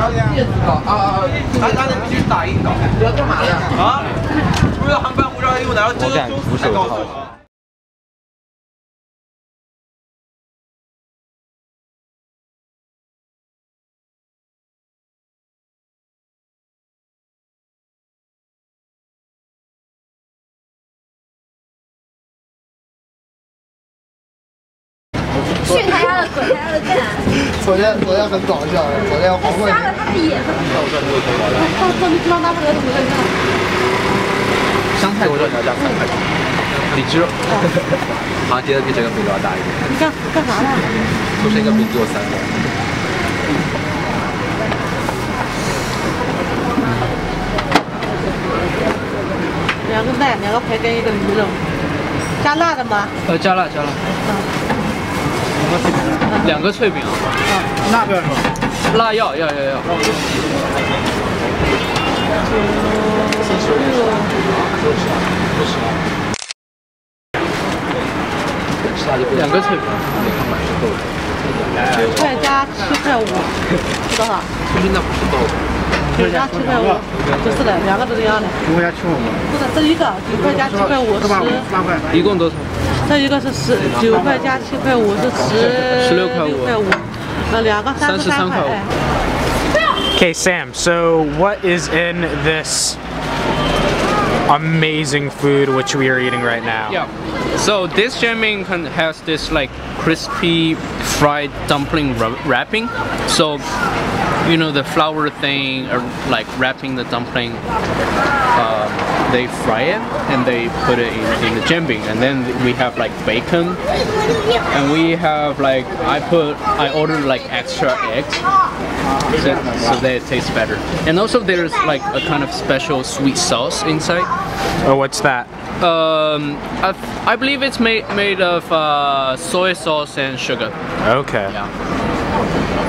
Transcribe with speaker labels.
Speaker 1: 叶子糕啊，他那必须打印的。你要干嘛的？啊？不是航班护照用的，然后这个公司才告诉我。
Speaker 2: 训他家的嘴，他家的蛋。
Speaker 3: 昨天很搞笑，昨天黄冠。
Speaker 2: 瞎了他的眼。到你知道那不得怎么干？
Speaker 1: 香菜多少要加3块钱？荔枝。好，接着比这个饼都要大一点。
Speaker 2: 你干啥呢？
Speaker 1: 出生一个饼给我3个。
Speaker 2: 2个蛋，2个培根，1个鱼肉。加辣的吗？
Speaker 4: 加辣。2个脆饼啊。
Speaker 3: 辣不要是吧？
Speaker 4: 辣要。2个脆饼。
Speaker 2: 9块加7块5，是多少？
Speaker 1: 其实那不是豆腐。
Speaker 2: 9加7块5，就是的，2个都是一样的。
Speaker 3: 9块加7块5。
Speaker 2: 不是，这一个9块加7块5是
Speaker 3: 8块。
Speaker 4: 一共多少？
Speaker 2: 这一个是9块加7块5是16块5，那2个33块。
Speaker 5: Okay, Sam, so what is in this amazing food which we are eating right now?
Speaker 4: Yeah. So this jianbing has this like crispy fried dumpling wrapping. So you know the flour thing, or like wrapping the dumpling. They fry it and they put it in the jianbing, and then we have like bacon, and we have like I ordered like extra eggs, so that it tastes better. And also there's like a kind of special sweet sauce inside.
Speaker 5: Oh, what's that?
Speaker 4: I believe it's made of soy sauce and sugar.
Speaker 5: Okay.
Speaker 4: Yeah.